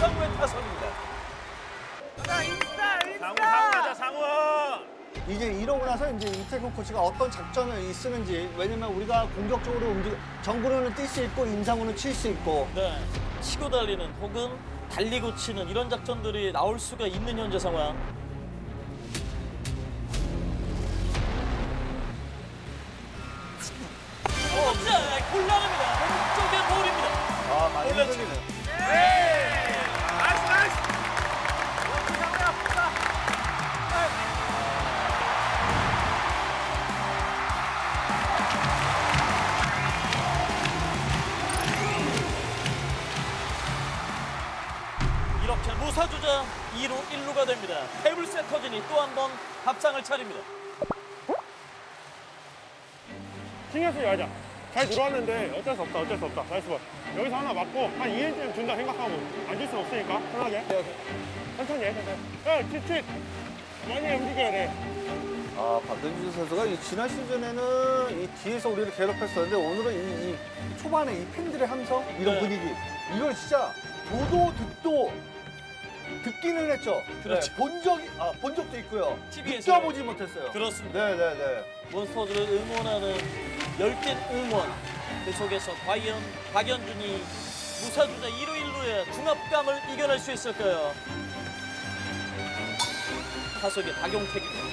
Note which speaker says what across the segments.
Speaker 1: 이상우의 타선입니다.
Speaker 2: 상우 가자 상우.
Speaker 3: 이제 이러고 나서 이제 이태근 코치가 어떤 작전을 쓰는지, 왜냐면 우리가 공격적으로 정근우는 뛸 수 있고 임상우는 칠 수 있고.
Speaker 1: 네, 치고 달리는 혹은 달리고 치는 이런 작전들이 나올 수가 있는 현재 상황. 자, 곤란합니다. 오른쪽에 볼입니다.
Speaker 3: 아, 많이
Speaker 1: 올라치.
Speaker 3: 흔들리네.
Speaker 2: 나이스 나이스.
Speaker 1: 이렇게 무사주자 2루 1루가 됩니다. 테이블 세터진이 또 한 번 밥상을 차립니다.
Speaker 4: 신경 쓰지 말자. 잘 들어왔는데 어쩔 수 없다, 어쩔 수 없다. 나이스 볼. 여기서 하나 맞고 한 2인쯤 준다 생각하고 안 줄 순 없으니까 편하게. 천천히 해, 천천히. 야, 킥킥. 많이 움직여야 돼.
Speaker 3: 아, 박현준 선수가 이 지난 시즌에는 이 뒤에서 우리를 괴롭혔었는데 오늘은 이 초반에 이 팬들의 함성, 이런
Speaker 1: 네.
Speaker 3: 분위기. 이걸 진짜 보도 듣도 듣기는 했죠.
Speaker 1: 그렇죠.
Speaker 3: 네, 본 적도 있고요.
Speaker 1: TV에서
Speaker 3: 느껴보지 못했어요.
Speaker 1: 그렇습니다.
Speaker 3: 네네네.
Speaker 1: 몬스터즈를 응원하는 열띤 응원. 그 속에서 과연 박연준이 무사주자 2루 1루의 중압감을 이겨낼 수 있을까요? 타석의 박용택입니다.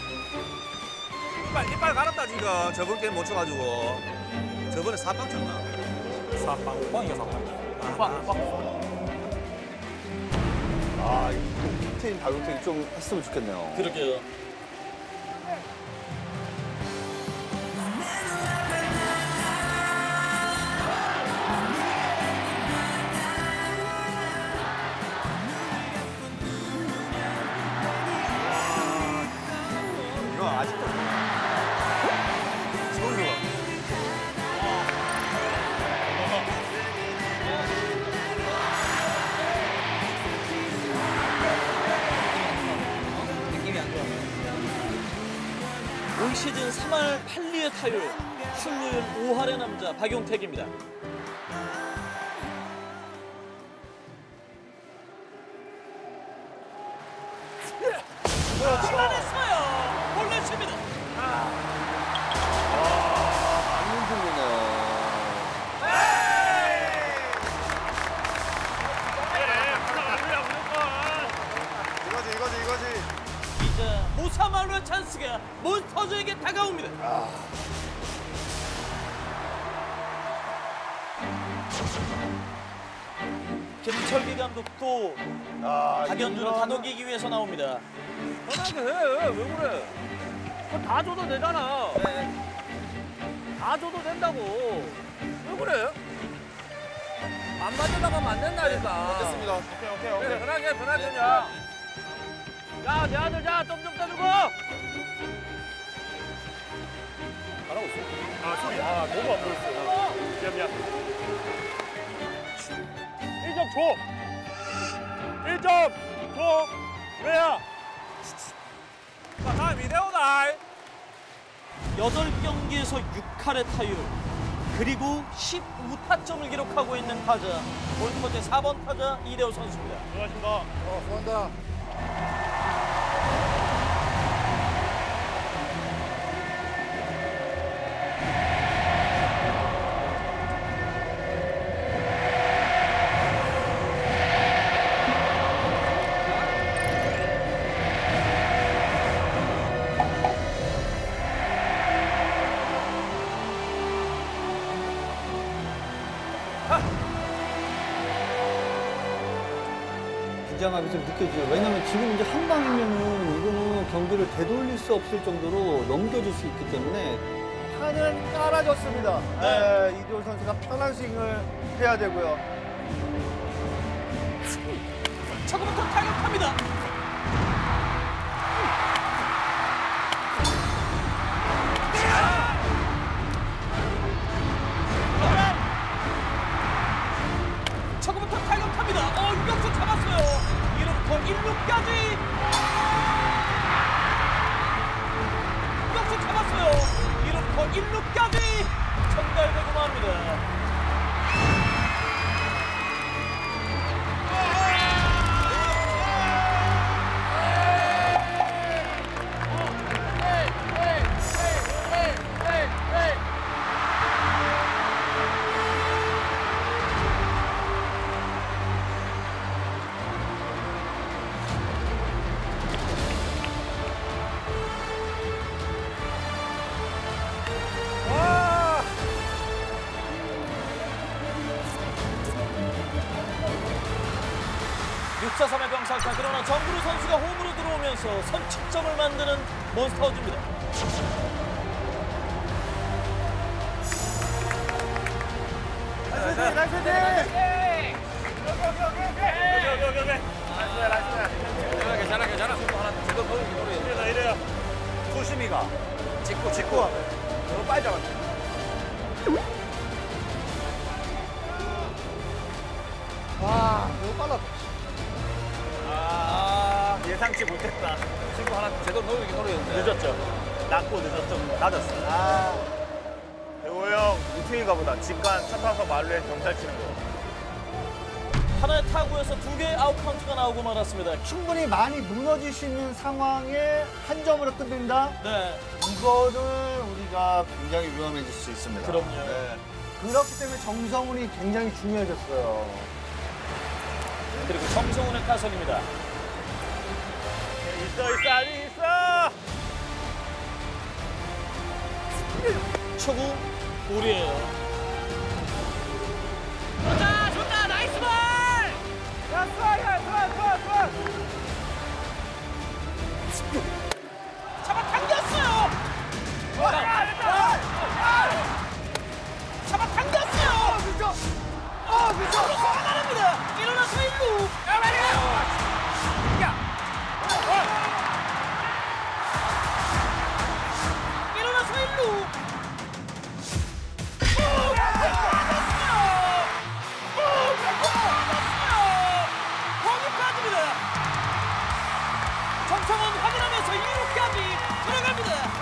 Speaker 2: 이빨 갈았다 지금. 저번 게임 못 쳐가지고. 저번에 4빵 쳤나? 4빵. 뻥이야 4빵.
Speaker 1: 빵.
Speaker 3: 아, 이 캡틴 박용택이 좀 했으면 좋겠네요.
Speaker 1: 그러게요.
Speaker 2: 이거 아직도. 선수가.
Speaker 1: 올 시즌 3할 8리의 타율, 출루율 5할의 남자 박용택입니다. 잡아냈어요. 볼넷입니다.
Speaker 3: 안 흔들리네요.
Speaker 2: 이거지.
Speaker 1: 이제 무사말로의 찬스가 몬스터즈에게 다가옵니다. 김철기 감독도 박연준을 다독이기 위해서 나옵니다.
Speaker 2: 편하게 해. 왜 그래? 그거 다 줘도 되잖아. 다 줘도 된다고. 왜 그래? 안 맞으려고 안 된다니까. 됐습니다. 오케이. 그래, 편하게 그냥. 야, 내 아들 자, 좀 떠주고. 잘하고 있어.
Speaker 4: 아, 소리. 아, 너무 안 보였어. 미안. 1점 줘. 1점 줘. 왜야?
Speaker 2: 다음 이대호다.
Speaker 1: 8경기에서 6할의 타율, 그리고 15타점을 기록하고 있는 타자, 몬스터즈의 4번 타자 이대호 선수입니다.
Speaker 4: 수고하십니다.
Speaker 3: 수고한다. 긴장감이 좀 느껴져요. 왜냐면 지금 이제 한 방이면은 이거는 경기를 되돌릴 수 없을 정도로 넘겨줄 수 있기 때문에 판은 깔아줬습니다. 네, 이대호 선수가 편한 스윙을 해야 되고요.
Speaker 1: 초구부터 타격합니다. 초구부터 타격합니다. 유격수 잡았어요. 1루부터 1루까지. 유격수 잡았어요. 1루부터 1루까지 전달되고 맙니다. 6-4-3의 병살타. 그러나 정구루 선수가 홈으로 들어오면서 선취점을 만드는 몬스터즈입니다.
Speaker 2: 괜찮아. 제대로 보여주기 노래.
Speaker 4: 이래요.
Speaker 2: 소심이가 직구. 너무 빨리 잡았네.
Speaker 3: 너무 빨라.
Speaker 2: 예상치 못했다. 친구 하나 제대로 보여주기 노래였는데.
Speaker 4: 늦었죠. 낮고 늦었죠. 낮았어. 대호 형 루틴인가 보다. 직관 차 타서 말루에 경찰 치는 거.
Speaker 1: 하나의 타구에서 2개의 아웃카운트가 나오고 말았습니다.
Speaker 3: 충분히 많이 무너질 수 있는 상황에 한 점으로 끝낸다?
Speaker 1: 네,
Speaker 3: 이거는 우리가 굉장히 위험해질 수 있습니다.
Speaker 1: 그럼요.
Speaker 3: 네. 그렇기 때문에 정성훈이 굉장히 중요해졌어요.
Speaker 1: 그리고 정성훈의 타선입니다.
Speaker 4: 있어.
Speaker 1: 초구 볼이에요.
Speaker 2: 좋다. 나이스 볼!
Speaker 1: 잡아당겼어요. 잡아당겼어요. 진짜. 나갑니다. 일어나서 1루. 일어나서 1루. 공이 빠집니다. 정성원 확인하면서 2루까지 들어갑니다.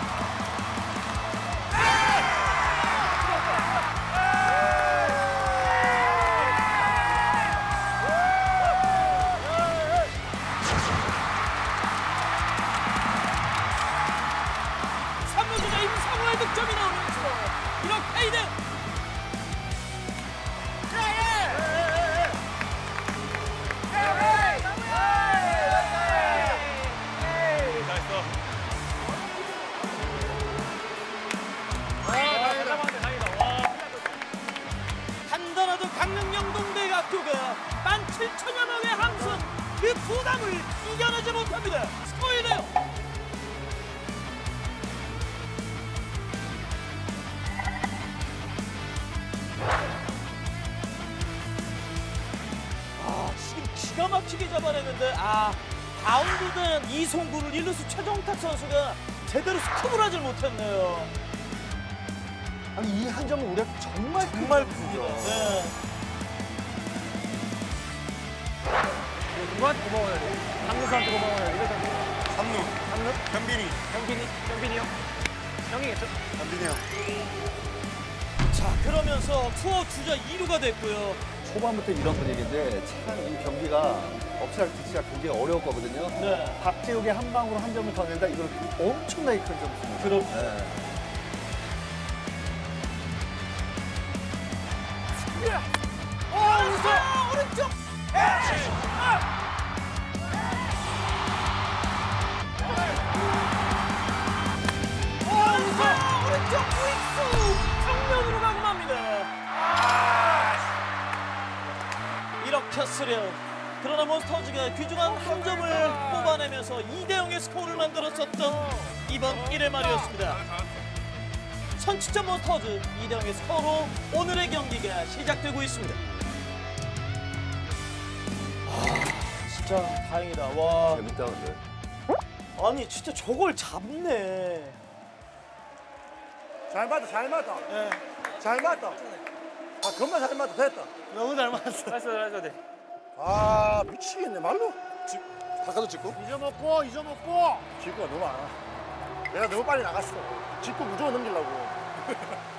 Speaker 1: 삼루주자 임상호의 득점이 나오면서 이렇게 2대 단단하도 강릉 영동대학교가 17,000여 명의 함선 그 부담을 이겨내지 못합니다. 스코어 1대0. 지금 기가 막히게 잡아냈는데 바운드된 이송구를 일루수 최정탁 선수가 제대로 스톱을 하질 못했네요.
Speaker 3: 아니, 이 한 점은 우리가 정말
Speaker 1: 크죠. 네.
Speaker 2: 누구한테 고마워야 돼? 상무수한테 고마워야 돼.
Speaker 4: 삼루. 현빈이.
Speaker 2: 형빈이 형? 형이겠죠?
Speaker 4: 현빈이 형.
Speaker 1: 자, 그러면서 투어 주자 2루가 됐고요.
Speaker 3: 초반부터 이런 분위기인데 참 이 경기가 업사이드 뒤치가 굉장히 어려웠거든요.
Speaker 1: 네.
Speaker 3: 박재욱의 한 방으로 한 점을 더 낸다. 이건 엄청나게 큰 점수입니다.
Speaker 1: 그럼
Speaker 3: 네.
Speaker 1: 오른쪽. 오른쪽 우익수 정면으로 가고 맙니다. 이렇게 쓰려. 그러나 몬스터즈가 귀중한 한 점을 뽑아내면서 2대0의 스코어를 만들었었던 이번 1회 말이었습니다. 선취점 몬스터즈 2대0의 스코어로 오늘의 경기가 시작되고 있습니다. 진짜 다행이다. 와,
Speaker 3: 재밌다, 근데.
Speaker 1: 아니 진짜 저걸 잡네.
Speaker 4: 잘 맞다.
Speaker 1: 예,
Speaker 4: 잘 맞다. 겁나 잘 맞다. 됐다.
Speaker 1: 너무 잘 맞았어.
Speaker 2: 나이스.
Speaker 4: 아 미치겠네 말로. 바꿔도 찍고?
Speaker 3: 잊어먹고.
Speaker 4: 직구가 너무 많아. 내가 너무 빨리 나갔어. 직구 무조건 넘기려고.